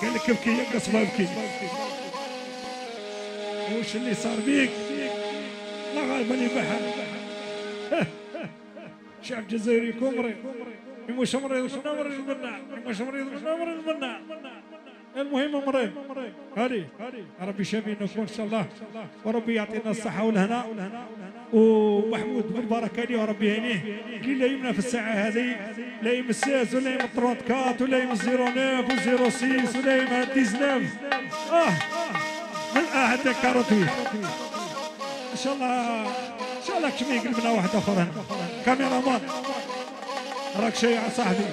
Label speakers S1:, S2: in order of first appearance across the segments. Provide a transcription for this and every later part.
S1: قال لك ابكي ينقص ما ابكي. وش اللي صار بيك؟ لا غالبا البحر. شعب جزائري كومري مش مريض كنا مريض منا مش مريض كنا مريض منا. المهم مريض هذه ربي شافينا ان شاء الله وربي يعطينا الصحه والهنا. ومحمود بالبركه عليه وربي يهنيه اللي لا يمنا في الساعه هذه لا يم الساس ولا يم الطرونكات ولا يم الزيرونيف والزيرو سيس ولا يم الديزناف من حتى كاروتوي ان شاء الله كشمي قلبنا واحد اخر هنا. كاميرا مان راك شيء يا صاحبي.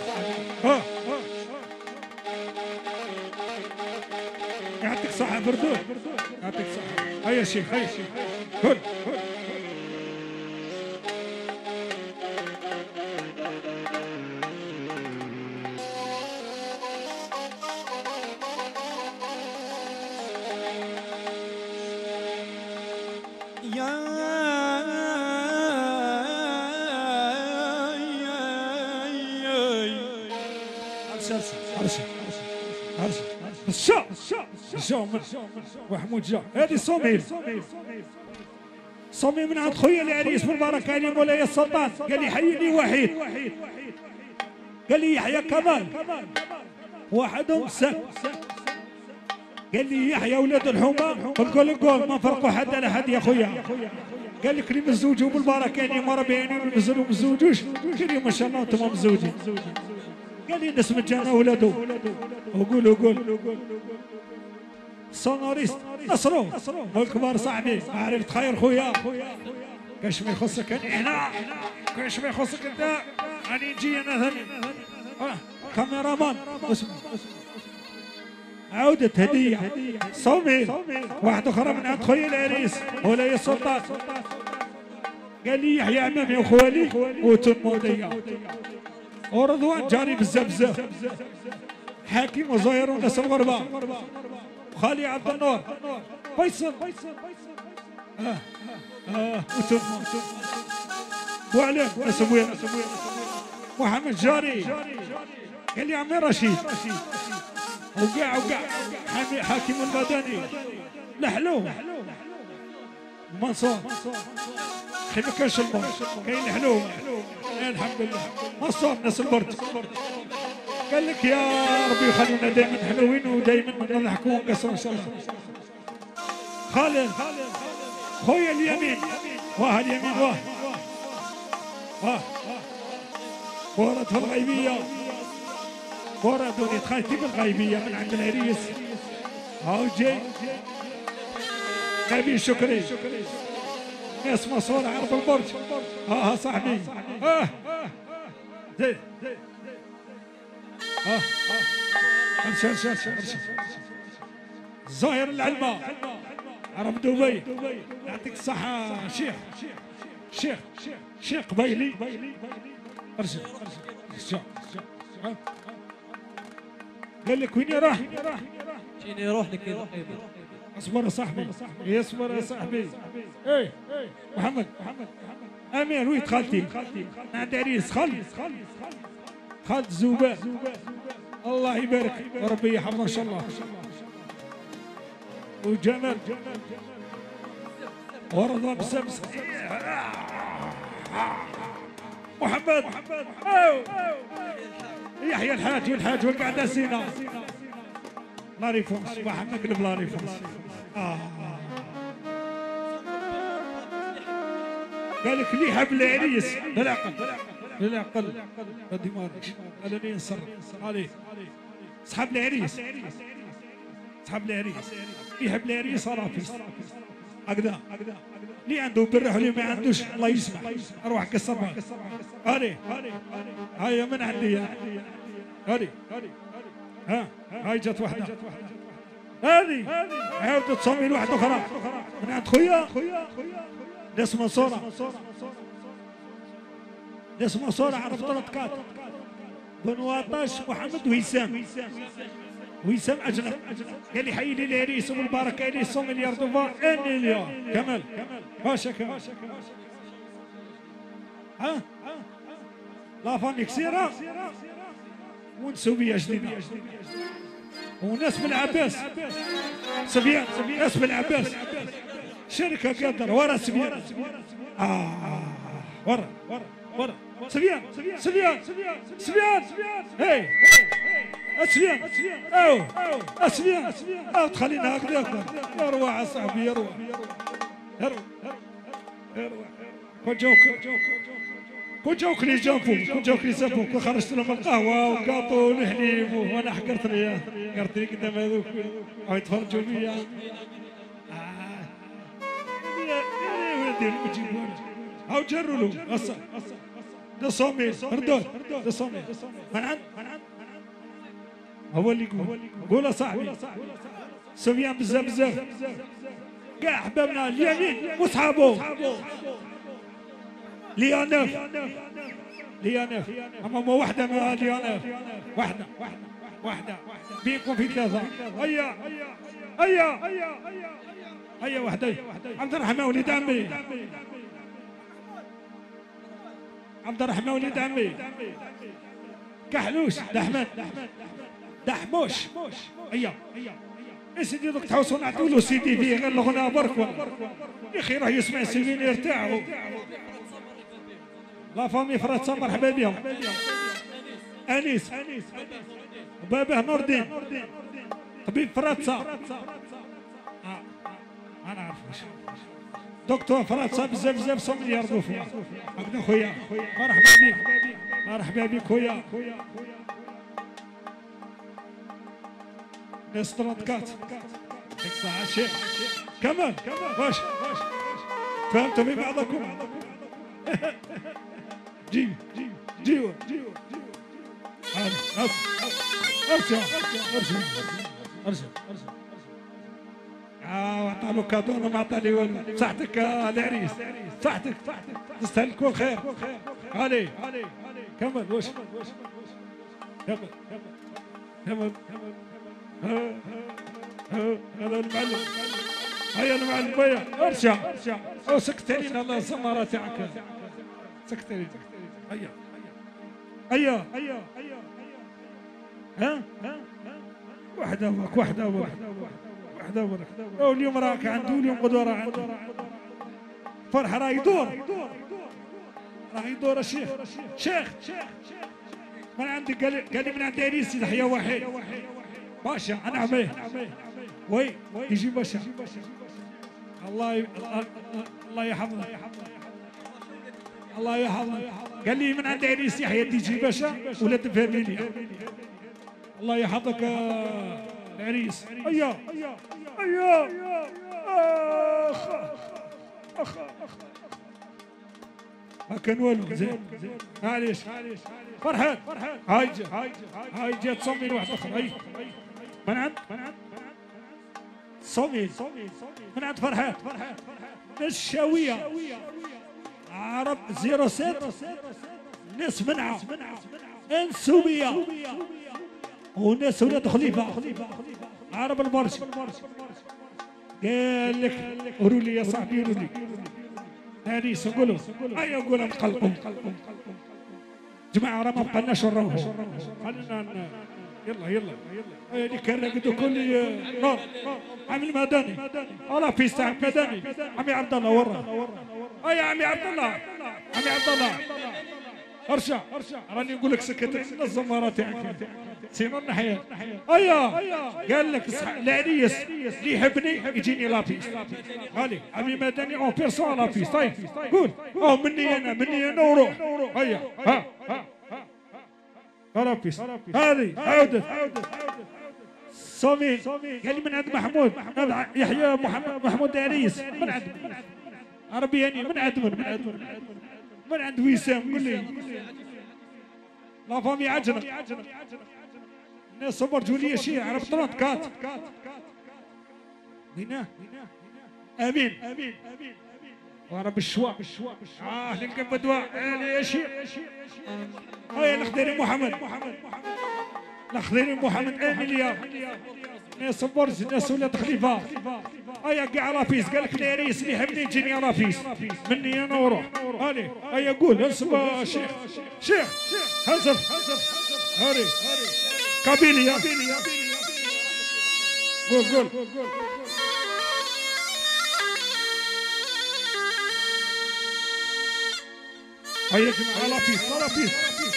S1: يعطيك الصحة بردود يعطيك الصحة. هيا شيخ هيا شيخ كل الشام وحمود جا هذه صميم من عند خويا العريس بالبركه عليه مولاي السلطان. قال لي حيني وحيد قال لي يحيى كمال وحدهم سك قال لي يحيى ولاد الحومه القول ما فرقوا حد على حد يا خويا. قال لك اللي مزوجوا بالبركه عليه ما ربيانين واللي مزوجوش قال لي ما شاء الله انتم مزوجين. قال لي ناس مجانا ولادو وقول سونوريست نصرو والكبار صاحبي عرفت خير خويا. كاش ما يخصك هنا كاش ما يخصك انت راني نجي انا ثاني. كاميرا مان اسمع عودة هدية صوميل واحد اخرى من عند خويا العريس مولاي السلطان. قال لي يحيى عمامي وخوالي وتنمودية ورضوان جاري بزاف حاكم وزهير وناس الغربة خالي عبد النور فيصل بوعلم ناس ابويا محمد جاري قال لي عمي رشيد وقع حاكم المدني لحلو منصور خي ما كانش البرد كاين حلو الحمد لله منصور ناس البرد. قال لك يا ربي يخلينا دائما حلوين ودائما نضحكوا ونقصروا ان شاء الله. خالد خويا اليمين واه اليمين واه ورد في الغيبيه ورد وليد خالتي بالغيبيه من عند العريس. هاو جاي نبي شكري ناس مصورة عرب البرج. صاحبي زين امشي زاهر العلمة عرب دبي يعطيك الصحة شيخ قبيلي ارجع قال لك وين راح؟
S2: جيني يروح لك
S1: اصبر يا صاحبي اصبر يا صاحبي. ايه محمد امير وين خالتي؟ عند عريس خالد زوبان الله يبارك وربي يحفظه ان شاء الله. وجمال ورضا بسمس محمد يحيى الحاج والقعده سينا لا ريفونس محمد قلب لا ريفونس. قال لك اللي يحب العريس بالعقل غادي ما ريش انا ننصر عليه. صحاب العريس يحب العريس رافيس هكذا اللي عنده برح واللي ما عندوش الله يسمح اروح كسرها. هاي من عندي هذه هاي جات وحده هذه عاودت تصميم واحده اخرى من عند خويا ناس منصورة عرفت طلقات بنواطاش محمد ويسام اجنب. قال لي حي لي العريس والبركه عليه 100 مليار دولار 1 مليون كمال باشا كمال. لا فامي كسيره ونسوبيه جديده وناس من العباس سفيان ناس من العباس شركة قدر ورا سفيان ورا سفيان هي سفيان تخلينا هكذا يروح يا صاحبي يروح كون جاوك لي جابو كون خرجت لهم القهوه وكاطو والحليب وانا حقرت لي قدام هذوك يتفرجوا فيا ولدي اللي بتجيبوا هاو جروا له ده صامي ردود ده صامي من عند هو اللي يقول قول يا صاحبي سفيان بزاف كاع احبابنا اليمين وصحابه ليونيف اما مو وحده ما ليونيف وحده بيكم في ثلاثه هيا وحده عبد الرحمن وليد عمي كحلوش دحموش هيا يا سيدي دوك تحوسوا نعطوا له سيدي فيه غير الغناء برك يا اخي راه يسمع السيفينير تاعو لا فامي فراتسا مرحبا بهم انيس وباباه نور الدين طبيب فراتسا ما نعرفوش دكتور فراتسا بزاف صوم يرضوا فيه هكذا خويا مرحبا بك خويا ناس 34 ديك الساعة الشيخ كمان واش فهمتوا في بعضكم جيو ارسل عطالو كادو انا ما عطاني والو صحتك العريس صحتك تستاهل كل خير علي كمل واش كمل هذا المعلم هيا المعلم ويا ارجع سكت علينا الله الزمارة تاعك سكت علينا هيا ها وحده واليوم راك عنده واليوم غدوه راه عنده فرح راه يدور الشيخ من عندك قال لي من عند عريس يحيى وحيد باشا انا عميه وي يجي باشا الله يحفظه قال لي من عند عريس يحيى تيجي باشا ولاد فاميليا الله يحفظك العريس ايوه اخ ما كان والو زين معليش فرحان هاي جات تصمي واحد اخر هاي من عند صمي من عند فرحان الشاوية عرب 06 ناس منعة انسوبية وناس ولاد خليفة عرب البرج قال لك قولوا لي يا صاحبي قولوا لي هانيس نقولوا هيا نقولوا نقلقوا جماعة راه ما بقناش نروحوا خلينا يلا هذه كان قدو كل نور عمي مدني والله في ساعة مدني عمي عبد الله ورا هيا عمي عبد الله ارجع راني نقول لك سكت الزمارة تاعك سينو النحية هيا قال لك العريس اللي يحبني يجيني لابيس هالي عمي مدني اون بيرسون لابيس طيب قول مني انا وروح هيا ها لابيس هذه عودت صومي قال لي من عند محمود يحيى محمود عريس من عند عربي يعني من عند وسام قول لي لا فامي عجنة الناس صبر جولية شيء عرب 34 هنا امين ورب الشواء نلقى بدواء يا شيخ هيا الخضيري محمد امين ناس برج ناس ولاد خليفه هيا كاع رافيس قال لك العريس اللي يحبني يجيني رافيس مني انا وروح هيا قول انسب شيخ هزف هاري قبيلي قول هيا يا جماعة لا بيس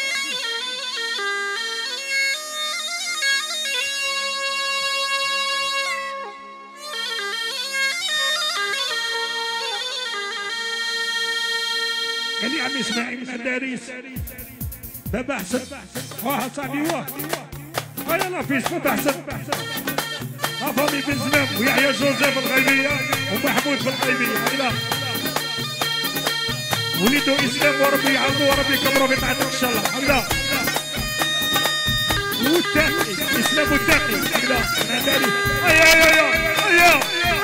S1: قال لي عمي اسماعيل من الداريس بابا حسن واه صاحبي واه هيا لا بيس بابا حسن فاضي بن زمام ويحيى جوزيف الغيبية ومحمود في الغيبية هيا وليدو اسلام وربي يعرضوا وربي يكبروا في طاعتك ان شاء الله هكذا والتاقي اسلام والتاقي هكذا نادالي هيا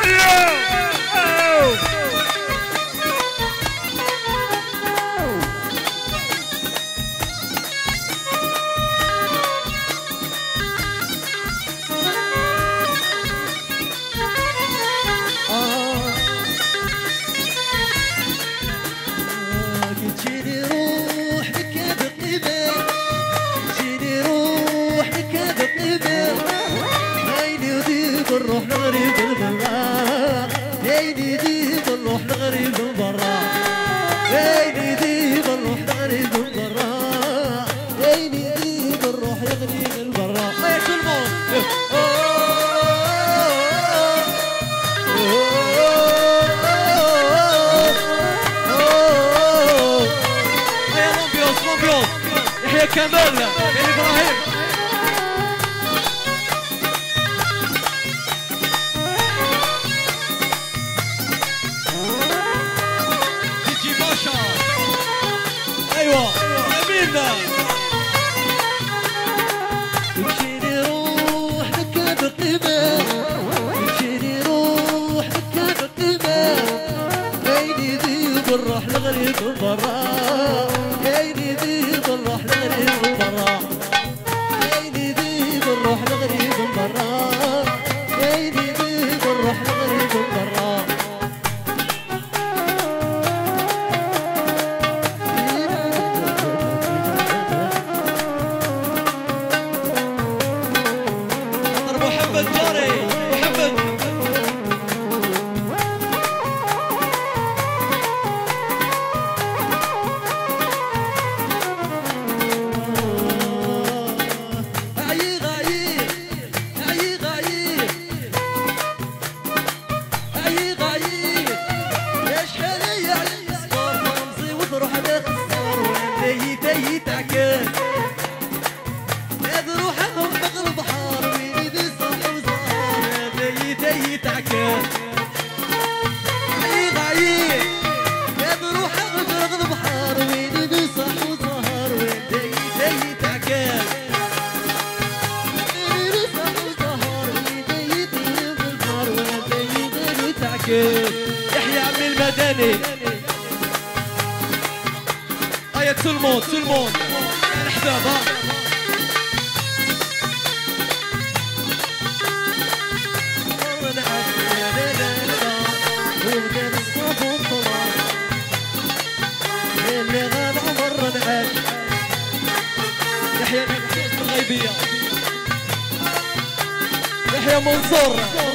S3: نروح نغرب البرا هيني ديب نروح نغرب البرا هيني ديب نروح نغرب البرا هيني ديب نروح نغرب البرا يا كل موت يا لومبيوس يحيى كمال يا ابراهيم تمشيني روح نكب القمر تمشيني روح نكب القمر هيني ذيب نروح نغرب برا هيني ذيب نروح نغرب برا هيني ذيب نروح نغرب برا هيني ذيب نروح نغرب برا يحيى عمي المدني هيا سلمون يا الحباب اللي غاب عمر نعاش يحيى الغيبية يحيى منصور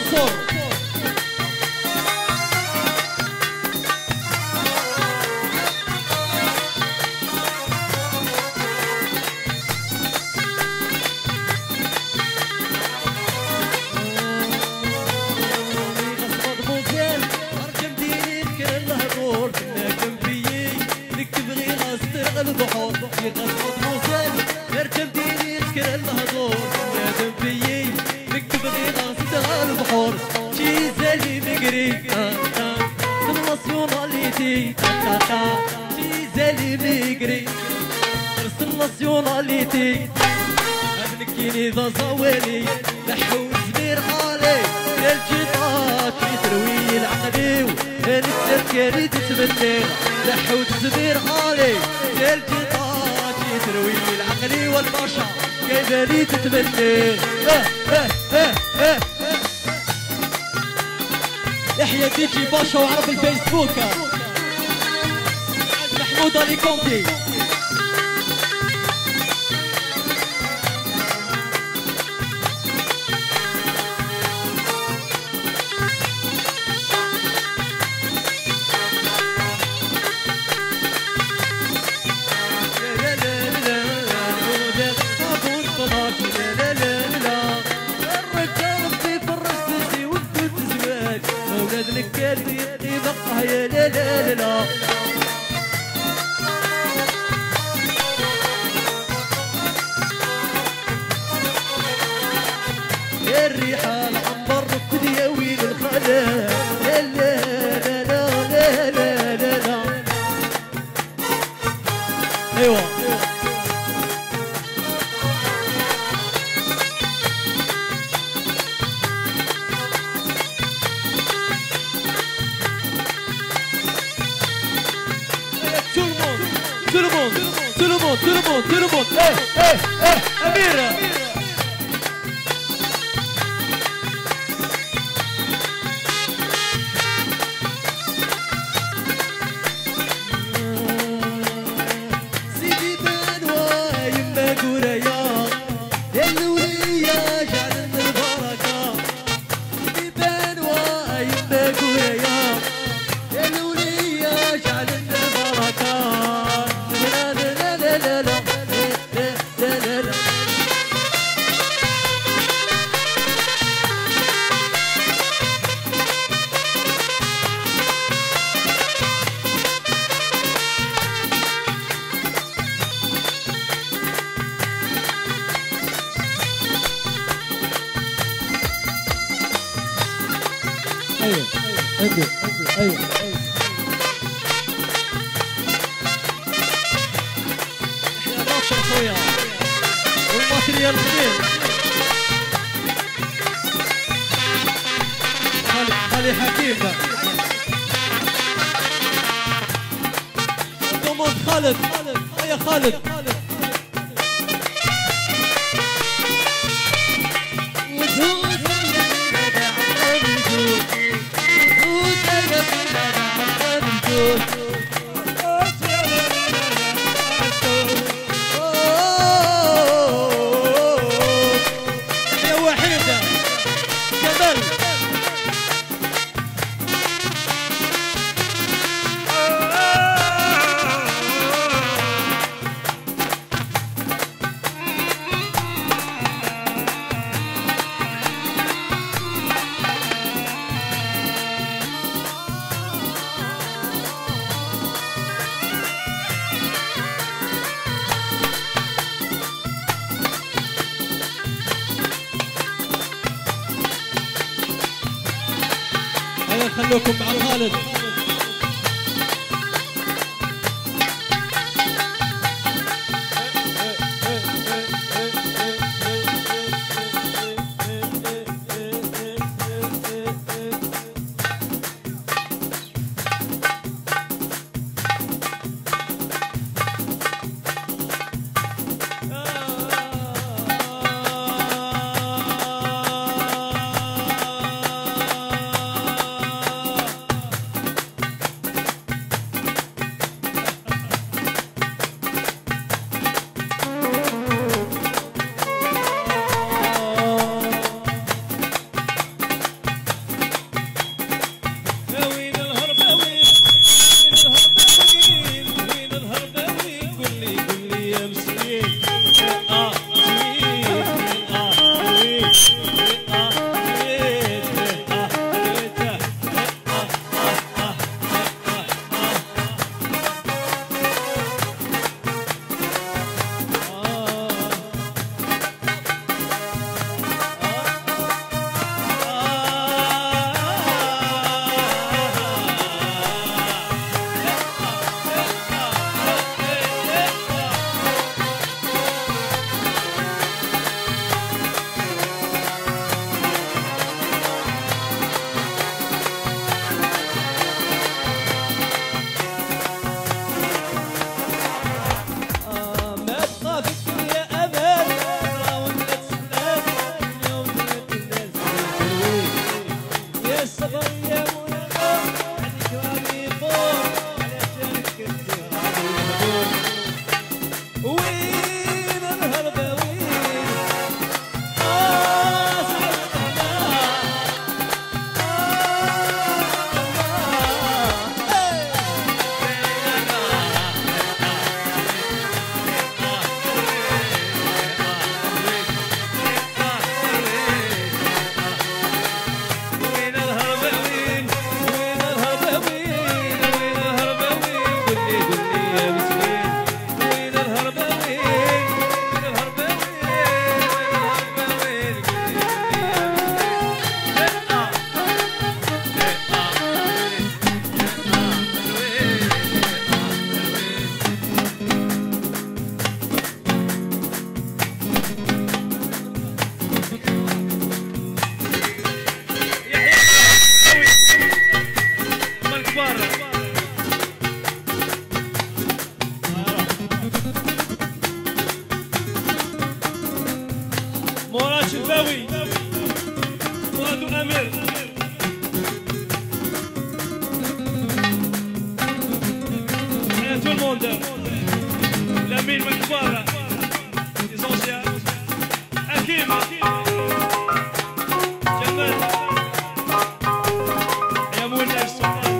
S3: البحور في غصب موسى اركب ديني اذكر الهضور نادم فيي نكتب غي غصب البحور شي زالي مقري الناسيوناليتي شي زالي مقري الناسيوناليتي ابنكيني ذا زوالي لحو زمير علي الجيطات في تروي العقلي السكري تتمنى لحو زمير علي الجيطات في تروي العقلي والبشر كيفاني تتمنى يحيى ديجي باشا وعرف الفيسبوك محمود علي كونتي الريحان عنبر في دياوين الخلا لا لا لا لا لا لا لا. ايوه tout le monde, Amira. سيدي بنوا يما قريا يا الولية جعل البركة. سيدي بنوا يما قريا يا الولية جعل البركة. لا لا لا لا لا ايوه ايوه ايوه يا ناصر خويا والماتريال كبير. خالي حكيم دوموند خالد يا خالد. يا وحيدة كمال خلوكم مع خالد.
S2: الشلباوي وهادو امير يا تو الموند لامين من كبار ليزونسيا حكيم جمال يا مولاي السلطان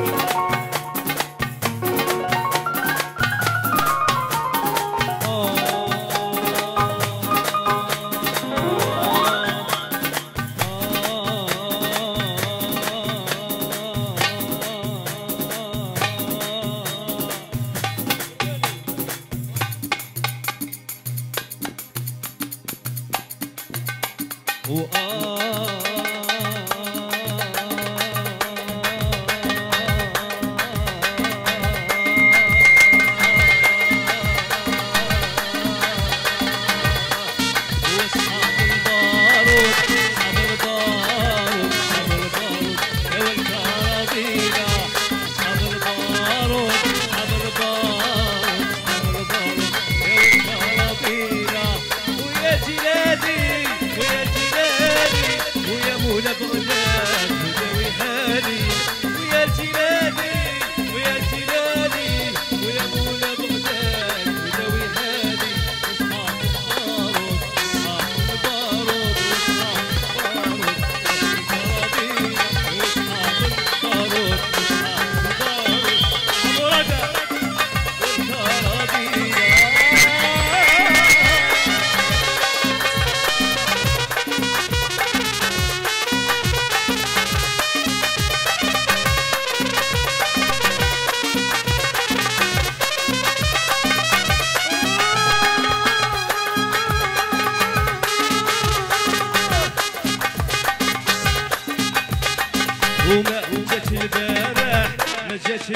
S2: وما جات البارح ما جات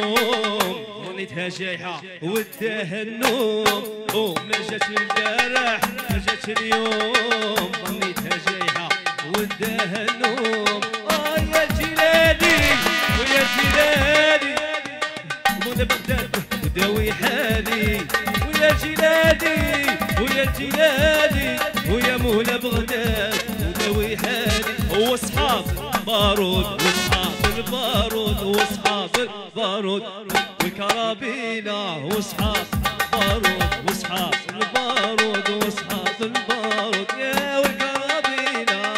S2: اليوم ظنيتها جايحة وداها النوم وما جات البارح ما جات اليوم ظنيتها جايحة وداها النوم يا جلالي ويا جلالي منى بغداد وداوي حالي ويا جلالي ويا جلالي ويا منى بغداد وداوي حالي واصحاب بارود واصحاب البارود واصحاب البارود والكرابينة واصحاب بارود واصحاب البارود واصحاب البارود يا والكرابينة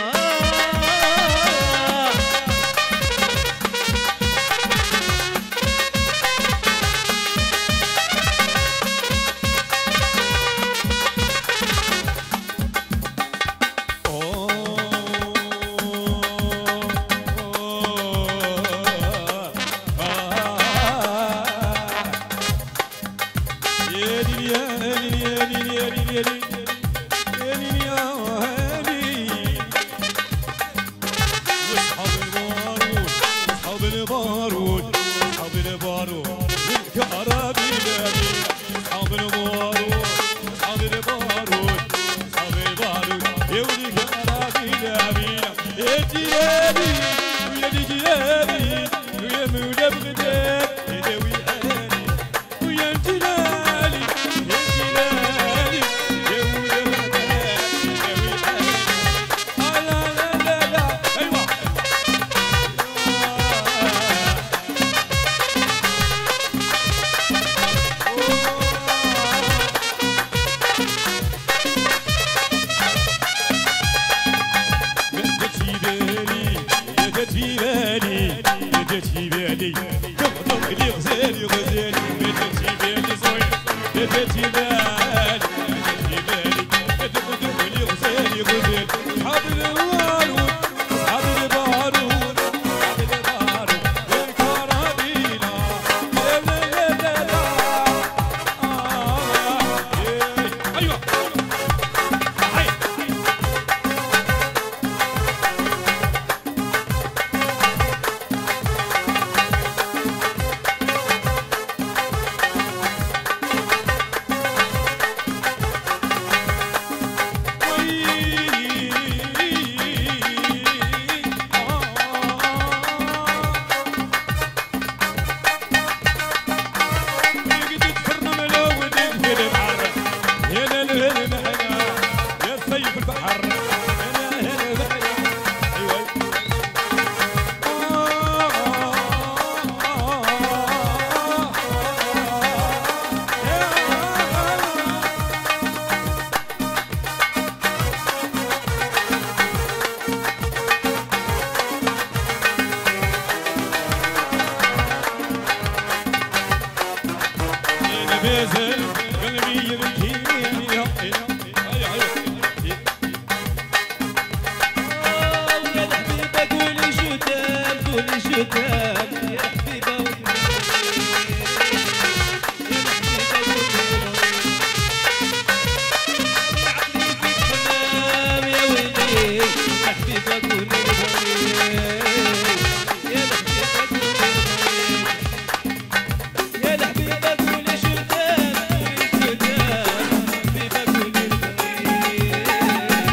S2: قدام يا حبيبة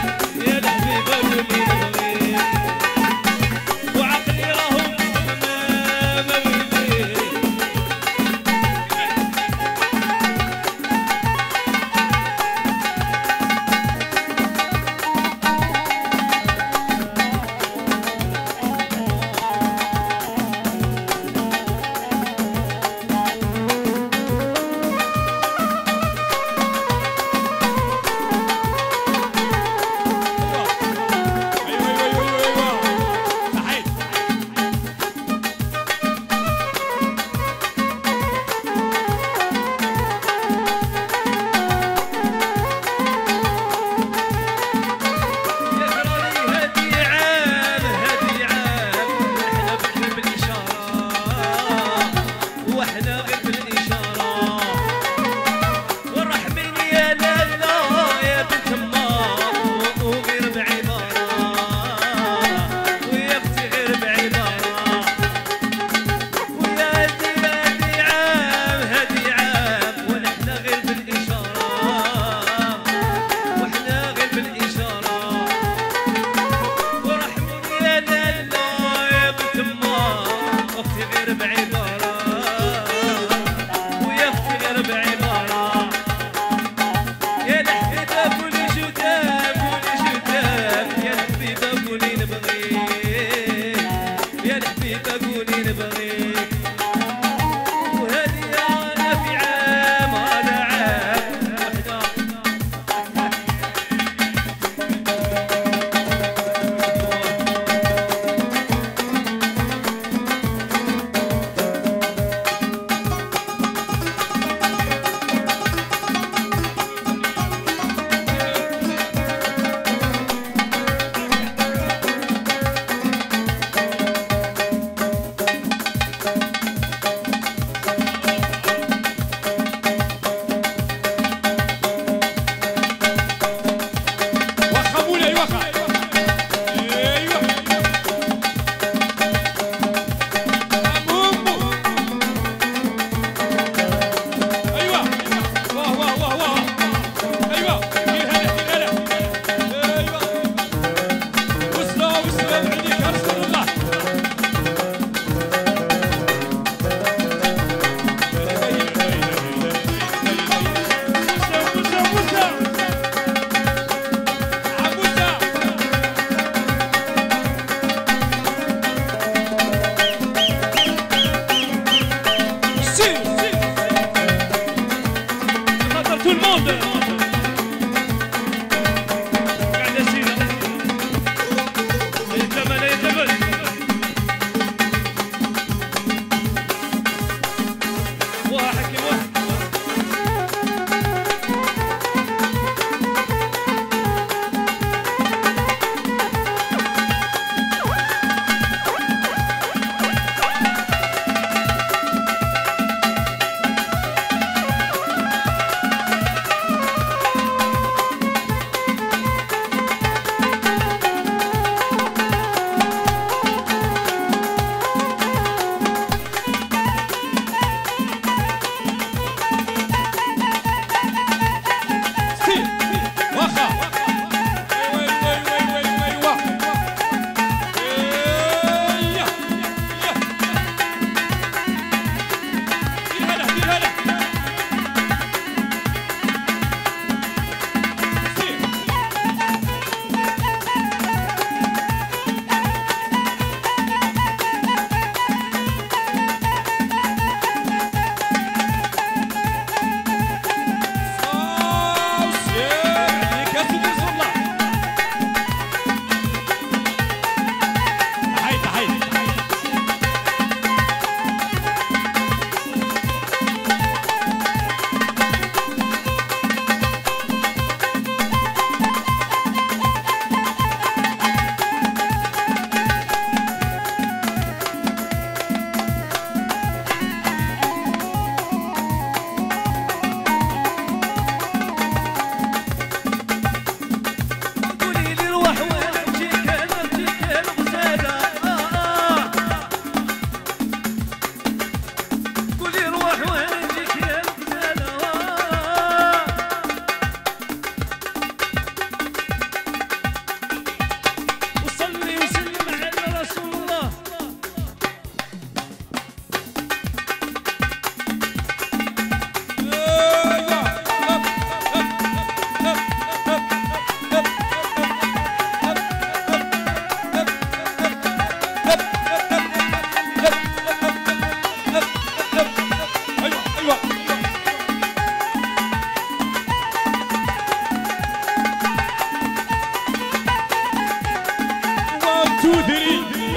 S2: وعقلي راهم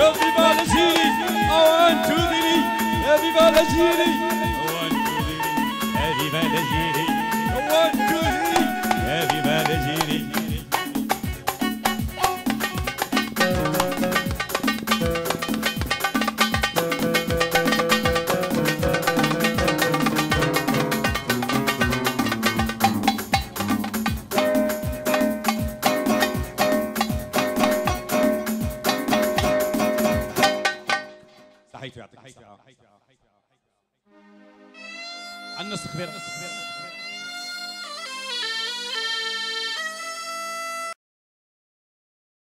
S2: viva l'Algérie, oh un Toudili, viva l'Algérie, oh un Toudili, viva l'Algérie, oh un Toudili, viva l'Algérie. صحيح يعطيك الصحة. عن نص خبير